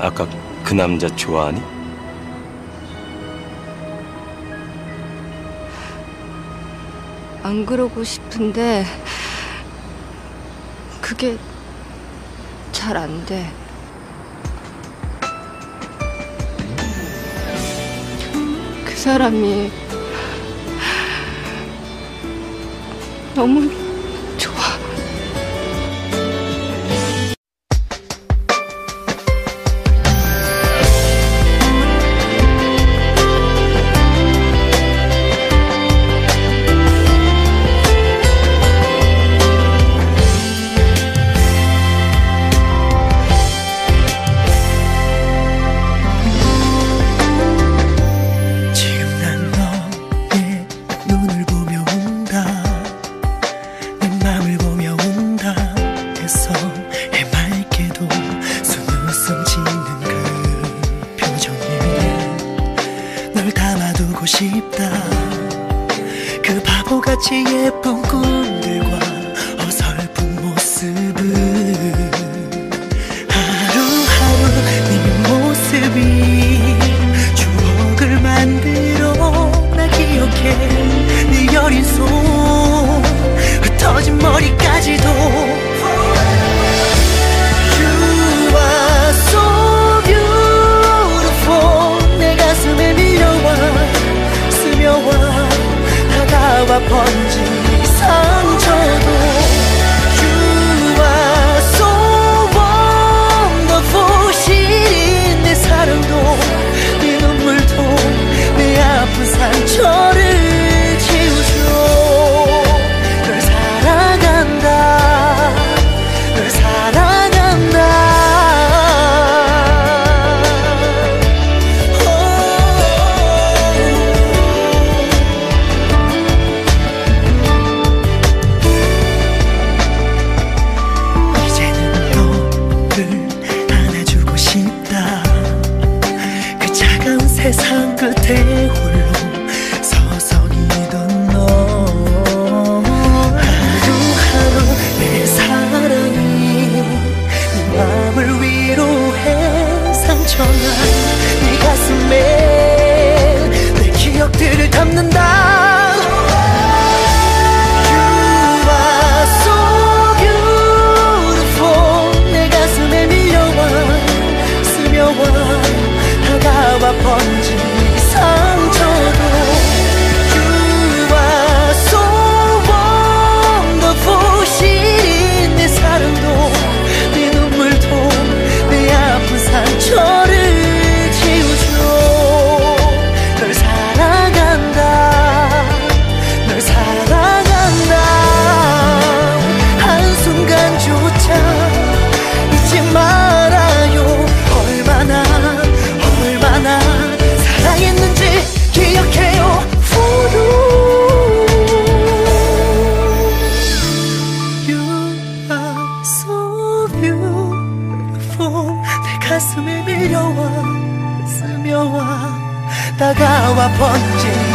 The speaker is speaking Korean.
아까 그 남자 좋아하니? 안 그러고 싶은데 그게 잘 안 돼. 그 사람이 너무 좋아. 담아두고 싶다. 그 바보같이 예쁜 꿈들과 어설픈 모습을 하루하루 네 모습이 추억을 만들어 나 기억해. 네 여린 손 흩어진 머리까지도 다가와 번진 이 상처도 You are so wonderful. 시린 내 사랑도 네 눈물도 내 아픈 상처를 지워줘. 널 사랑한다. 널 사랑한다. 세상 끝에 홀로 서성이던 너. 하루하루 내 사랑이 네 맘을 위로해. 상처난 네 가슴에 내 기억들을 담는다. You are so beautiful. 내 가슴에 밀려와 스며와 다가와 번진 이 상처도 You are so wonderful. 시린 내 사랑도 네 눈물도 내 아픈 상처를 지워줘. 널 사랑한다. 널 사랑한다. 한순간조차 잊지 말아요. 얼마나 사랑했는지 기억해요. You are so beautiful. 내 가슴에 밀려와 스며와 다가와 번진